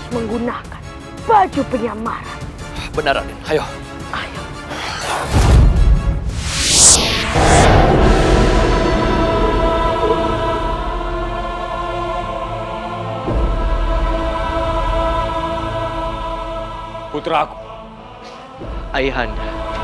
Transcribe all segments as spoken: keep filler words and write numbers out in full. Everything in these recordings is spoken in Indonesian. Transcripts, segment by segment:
menggunakan baju penyamaran. Benar, Raden. Ayo. Ayo. Putraku. Ayahanda.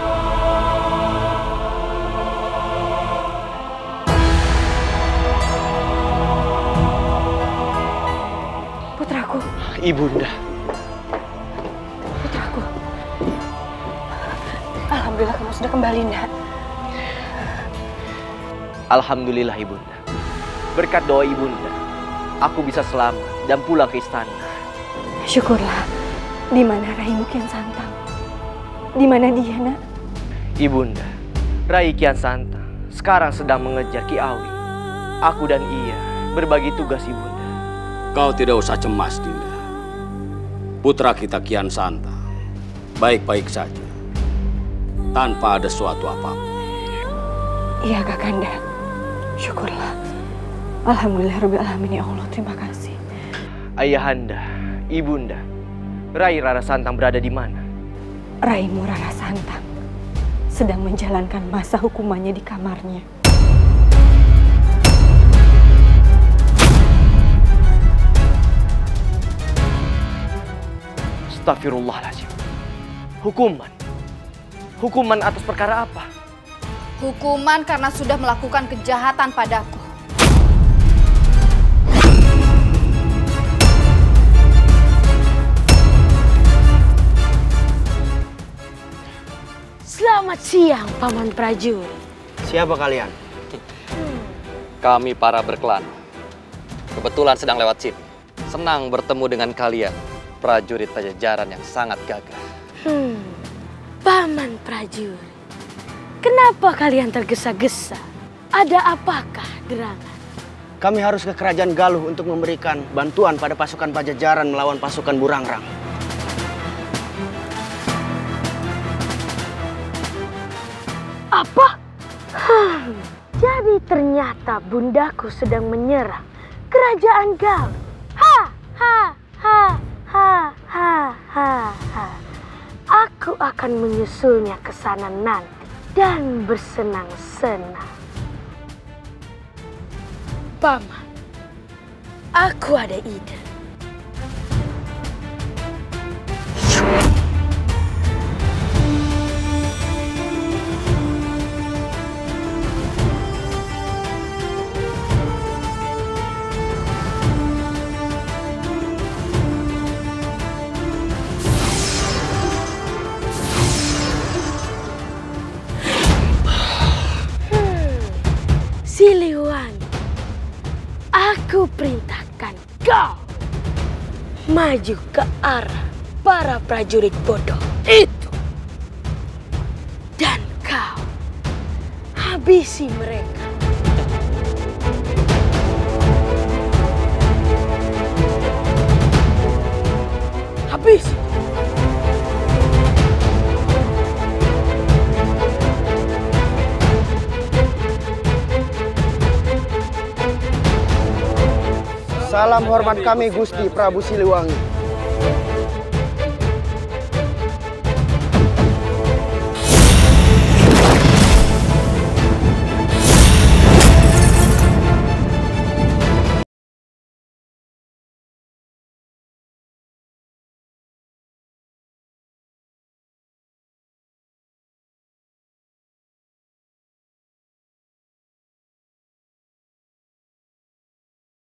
Putraku. Ibunda. Putraku. Alhamdulillah kamu sudah kembali, Nak. Alhamdulillah, Ibunda. Berkat doa Ibunda, aku bisa selamat dan pulang ke istana. Syukurlah. Di mana Raimu Kian Santang? Di mana dia, Nak? Ibunda, Rai Kian Santang sekarang sedang mengejar Ki Awi. Aku dan ia berbagi tugas, Ibunda. Kau tidak usah cemas, Dinda. Putra kita Kian Santang baik-baik saja, tanpa ada suatu apapun. Iya, Kakanda. Syukurlah. Alhamdulillah Rabbil Alamin, ya Allah. Terima kasih. Ayahanda, Ibunda, Rai Rara Santang berada di mana? Raimu Rara Santang sedang menjalankan masa hukumannya di kamarnya. Astagfirullahaladzim. Hukuman? Hukuman atas perkara apa? Hukuman karena sudah melakukan kejahatan padaku. Selamat siang, Paman Prajurit. Siapa kalian? Kami para berklan. Kebetulan sedang lewat sini. Senang bertemu dengan kalian, prajurit Pajajaran yang sangat gagah. Hmm, Paman Prajurit. Kenapa kalian tergesa-gesa? Ada apakah gerangan? Kami harus ke Kerajaan Galuh untuk memberikan bantuan pada pasukan Pajajaran melawan pasukan Burangrang. Apa? Hmm, jadi ternyata bundaku sedang menyerang Kerajaan Galuh. Ha, ha, ha, ha, ha, ha, ha. Aku akan menyusulnya ke sana nanti dan bersenang-senang. Paman, aku ada ide. Siliwangi, aku perintahkan kau maju ke arah para prajurit bodoh itu. Dan kau habisi mereka. Habisi. Salam hormat kami Gusti Prabu Siliwangi.